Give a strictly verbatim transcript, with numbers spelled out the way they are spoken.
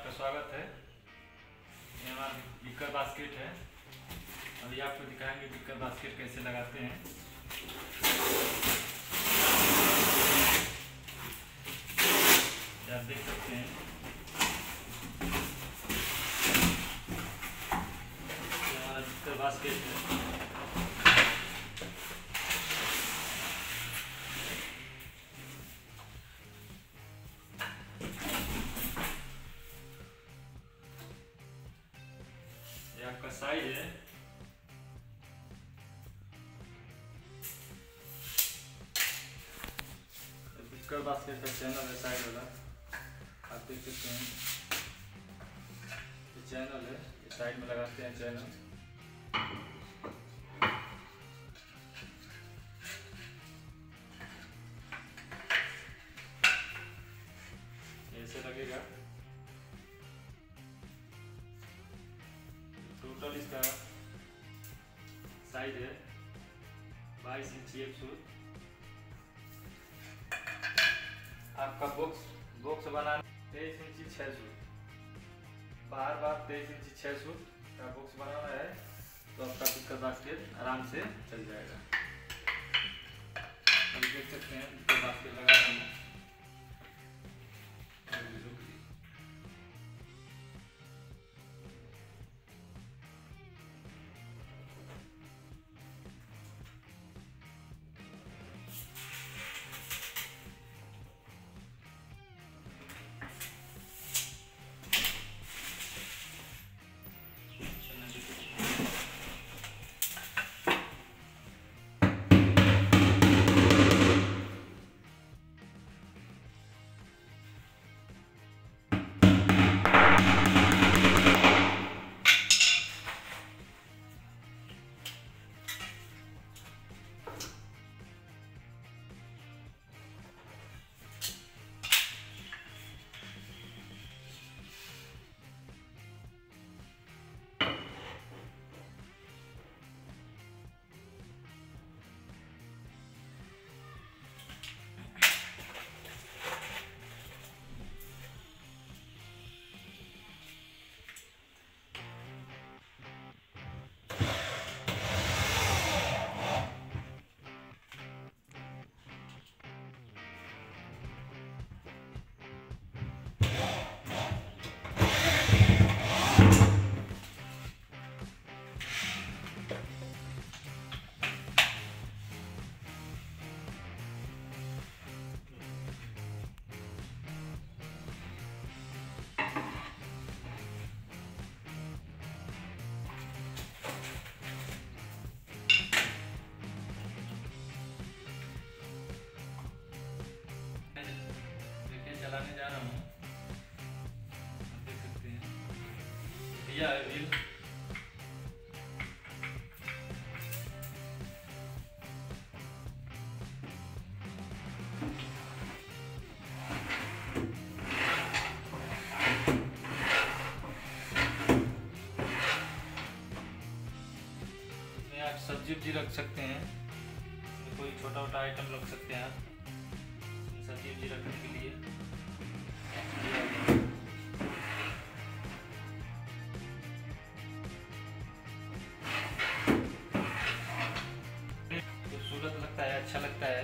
आपका स्वागत है। ये हमारा बिकर बास्केट है। अभी आपको दिखाएंगे बिकर बास्केट कैसे लगाते हैं। आप देख सकते हैं ये हमारा बिकर बास्केट है। ये आपका साइज है। बिकर बास्केट का चैनल है साइड वाला, आप देख सकते हैं। ये चैनल है, ये साइड में लगाते हैं चैनल। ऐसे लगेगा। टोटल इसका साइज है बाईस इंची एक सूट। आपका बॉक्स बॉक्स बनाना तेईस इंची छः सूट, बार बार तेईस इंची छः सूट का बॉक्स बनाना है तो आपका बिकर बास्केट आराम से चल जाएगा। अभी देख सकते हैं बिकर बास्केट लगा रहे हैं। चलाने जा रहा हूँ, आप देख सकते हैं। भैया व्हील इसमें आप सब्जी उब्जी रख सकते हैं। कोई छोटा मोटा आइटम रख सकते हैं आप सब्जी उब्जी रखने के लिए। खूबसूरत लगता है, अच्छा लगता है।